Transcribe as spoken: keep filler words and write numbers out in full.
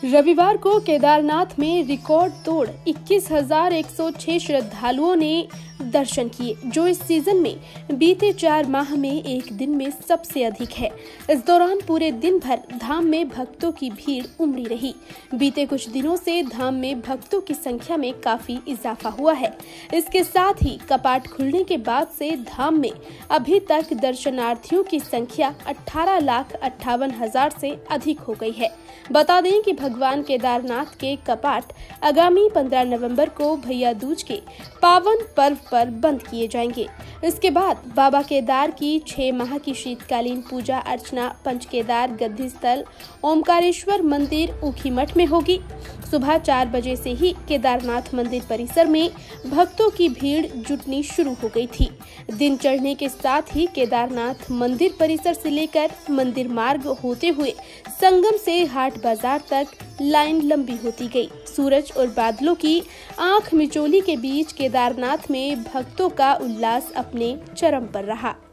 रविवार को केदारनाथ में रिकॉर्ड तोड़ इक्कीस हजार एक सौ छह श्रद्धालुओं ने दर्शन किए, जो इस सीजन में बीते चार माह में एक दिन में सबसे अधिक है। इस दौरान पूरे दिन भर धाम में भक्तों की भीड़ उमड़ी रही। बीते कुछ दिनों से धाम में भक्तों की संख्या में काफी इजाफा हुआ है। इसके साथ ही कपाट खुलने के बाद से धाम में अभी तक दर्शनार्थियों की संख्या अठारह लाख अट्ठावन हजार से अधिक हो गई है। बता दें कि भगवान केदारनाथ के कपाट आगामी पंद्रह नवंबर को भैया दूज के पावन पर्व पर बंद किए जाएंगे। इसके बाद बाबा केदार की छह माह की शीतकालीन पूजा अर्चना पंचकेदार गद्दी स्थल ओमकारेश्वर मंदिर ऊखीमठ में होगी। सुबह चार बजे से ही केदारनाथ मंदिर परिसर में भक्तों की भीड़ जुटनी शुरू हो गई थी। दिन चढ़ने के साथ ही केदारनाथ मंदिर परिसर से लेकर मंदिर मार्ग होते हुए संगम से हाट बाजार तक लाइन लंबी होती गई। सूरज और बादलों की आंख मिचोली के बीच केदारनाथ में भक्तों का उल्लास अपने चरम पर रहा।